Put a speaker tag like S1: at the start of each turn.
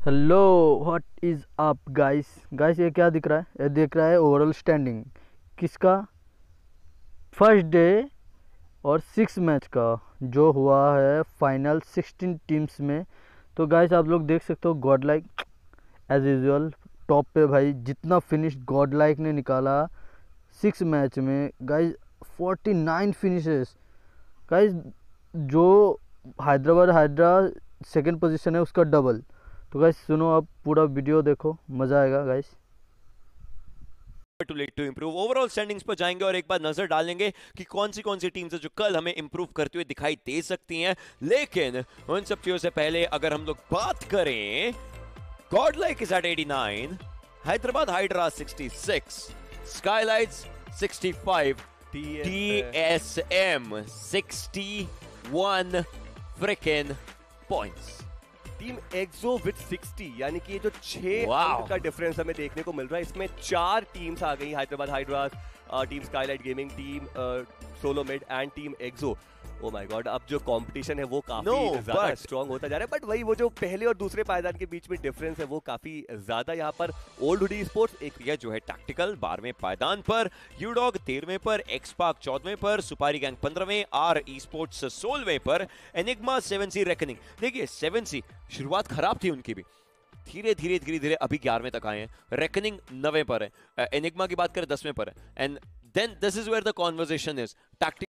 S1: Hello, what is up guys. Guys ये क्या दिख रहा है? ये दिख रहा है ओवरऑल स्टैंडिंग किसका, फर्स्ट डे और 6 मैच का जो हुआ है फाइनल 16 टीम्स में। तो गाइस आप लोग देख सकते हो God like as usual top पे भाई, जितना फिनिश गॉड लाइक ने निकाला 6 मैच में गाइस, 49 फिनिशेस गाइस। जो हैदराबाद हाइड्रा सेकंड पोजीशन है उसका डबल। तो गाइस सुनो, आप पूरा वीडियो देखो, मज़ा आएगा guys.
S2: Too late to improve. Overall standings पर जाएंगे और एक बार नजर डालेंगे कि कौन सी टीम्स है जो कल हमें इंप्रूव करते हुए दिखाई दे सकती हैं। लेकिन उन सब चीजों से पहले अगर हम लोग बात करें, God like is at 89, Hyderabad Hydra 66, Skylights 65, TSM 61 frickin points.
S3: Team XO with 60, यानी कि ये जो 6
S2: वाओ
S3: अंक का डिफरेंस हमें देखने को मिल रहा है, इसमें 4 टीम्स आ गई, Hyderabad Hydras, team Skylight gaming, team solo mid and team XO. Oh my God, अब जो कंपटीशन है वो काफी ज्यादा स्ट्रांग होता जा रहा है। बट वही वो जो पहले और दूसरे पायदान के बीच में डिफरेंस है वो काफी ज्यादा। यहाँ पर ओल्ड हुडी स्पोर्ट्स
S2: एक यह जो है टैक्टिकल 12वें पायदान पर, यूडॉग 13वें पर, एक्सपार्क 14वें पर, सुपारी गैंग 15वें, आर ई स्पोर्ट्स 16वें पर, एनिग्मा 7C रेकनिंग। देखिए 7C शुरुआत खराब थी उनकी भी, धीरे धीरे अभी 11वें तक आए हैं। रेकनिंग 9वें पर है, एनिग्मा की बात करें 10वें पर है। And then this is where the conversation is tactical.